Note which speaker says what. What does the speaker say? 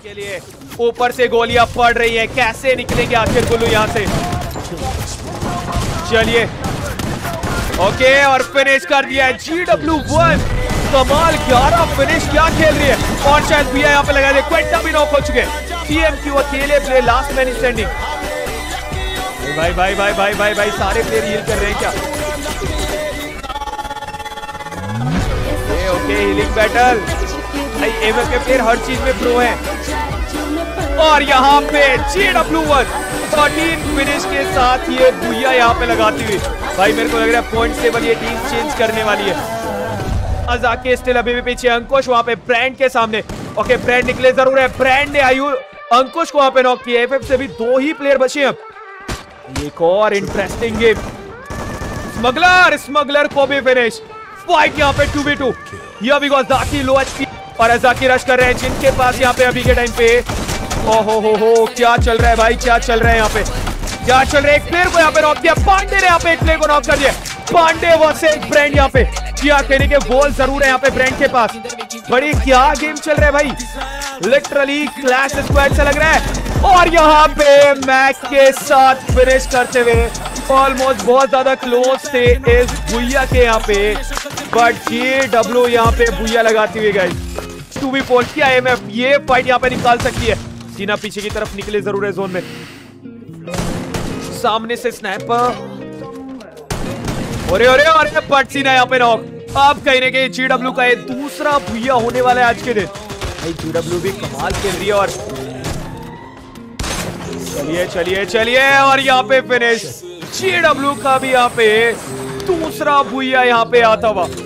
Speaker 1: के लिए ऊपर से गोलियां पड़ रही हैं, कैसे निकलेंगे आखिर गुल्लू यहाँ से। चलिए ओके और फिनिश कर दिया है GW1। कमाल 11 फिनिश, क्या खेल रही है। और शायद भैया यहाँ पे लगा दे, क्वेंटा भी नॉक हो चुके हैं। TMQ अकेले प्लेयर, लास्ट मैन स्टैंडिंग। भाई भाई भाई भाई भाई भाई सारे प्लेयर हील कर रहे हैं क्या। ओके हीलिंग बैटल भाई, एमएफ के प्लेयर हर चीज में प्रो है। और यहाँ पे GW1 13 फिनिश के साथ ये भुइया यहाँ पे लगाती हुई। भाई मेरे को लग रहा है पॉइंट टेबल ये टीम चेंज करने वाली है। अजाके स्टिल अभी भी पीछे, अंकुश वहां पे ब्रांड के सामने। ओके ब्रांड निकले जरूर है, ब्रांड ने अंकुश को वहां पे नॉक किया। एफएफ से भी 2 ही प्लेयर बचे हैं। एक और इंटरेस्टिंग गेम, स्मगलर को भी फिनिश। फाइट यहाँ पे 2v2। ये भी जाकी लो एचपी और अजाकी रश कर रहे हैं, जिनके पास यहाँ पे अभी के टाइम पे ओहो क्या चल रहा है भाई, क्या चल रहा है यहाँ पे, क्या चल रहा है। एक प्लेयर को यहाँ पे नॉक किया, पांडे ने यहाँ पे एक प्लेयर को नॉक कर दिया। पांडे वर्सेस ब्रांड यहाँ पे, क्या कहने के बॉल जरूर है यहाँ पे ब्रांड के पास। बड़ी क्या गेम चल रहा है भाई, लिटरली क्लैश स्क्वाड से लग रहा है। और यहाँ पे मैक के साथ फिनिश करते हुए ऑलमोस्ट बहुत ज्यादा क्लोज थे इस भुइया के यहाँ पे, बट GW यहाँ पे भुइया लगाती हुई गई। 2v4 क्या एमएफ ये फाइट यहाँ पे निकाल सकती है। सीना पीछे की तरफ निकले जरूर है जोन में, सामने से स्नाइपर। अरे बट सीना यहाँ पे नॉक। आप कहीं ना कहीं GW का ये दूसरा भुइया होने वाला है आज के दिन। भाई GW भी कमाल खेल रही है। और चलिए और यहाँ पे फिनिश GW का भी यहाँ पे दूसरा भुइया यहाँ पे आता हुआ।